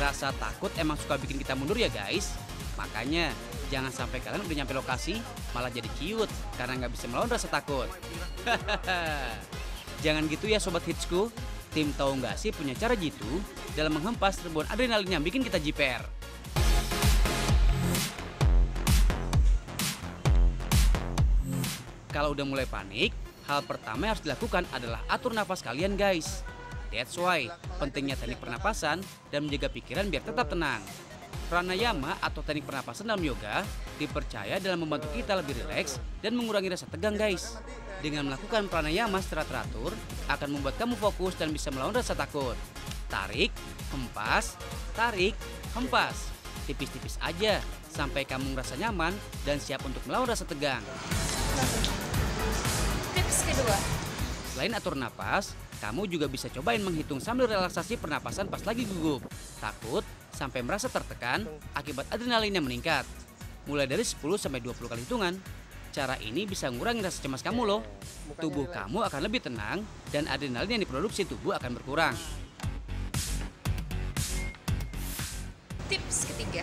Rasa takut emang suka bikin kita mundur ya guys. Makanya jangan sampai kalian udah nyampe lokasi malah jadi ciut karena nggak bisa melawan rasa takut. Jangan gitu ya sobat hitsku. Tim tahu nggak sih punya cara jitu dalam menghempas ribuan adrenalin yang bikin kita jiper. Kalau udah mulai panik, hal pertama yang harus dilakukan adalah atur nafas kalian guys. That's why pentingnya teknik pernapasan dan menjaga pikiran biar tetap tenang. Pranayama atau teknik pernapasan dalam yoga dipercaya dalam membantu kita lebih rileks dan mengurangi rasa tegang guys. Dengan melakukan pranayama secara teratur akan membuat kamu fokus dan bisa melawan rasa takut. Tarik, hempas, tarik, hempas. Tipis-tipis aja sampai kamu merasa nyaman dan siap untuk melawan rasa tegang. Tips kedua. Selain atur napas, kamu juga bisa cobain menghitung sambil relaksasi pernapasan pas lagi gugup, takut, sampai merasa tertekan akibat adrenalin yang meningkat. Mulai dari 10-20 kali hitungan. Cara ini bisa ngurangi rasa cemas kamu loh. Tubuh kamu akan lebih tenang dan adrenalin yang diproduksi tubuh akan berkurang. Tips ketiga.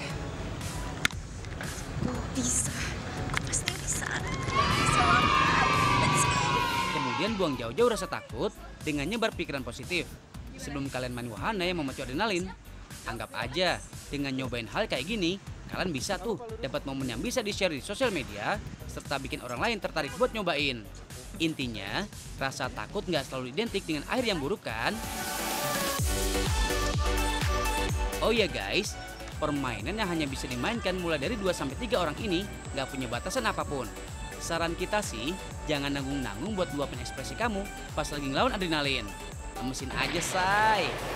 Bisa. Pasti bisa. Let's go. Kemudian buang jauh-jauh rasa takut dengan nyebar pikiran positif. Sebelum kalian main wahana yang memacu adrenalin, anggap aja dengan nyobain hal kayak gini, kalian bisa tuh dapat momen yang bisa di-share di sosial media, serta bikin orang lain tertarik buat nyobain. Intinya, rasa takut nggak selalu identik dengan akhir yang buruk kan? Oh ya guys, permainan yang hanya bisa dimainkan mulai dari 2-3 orang ini nggak punya batasan apapun. Saran kita sih, jangan nanggung-nanggung buat luapin ekspresi kamu pas lagi ngelawan adrenalin. Lemesin aja say.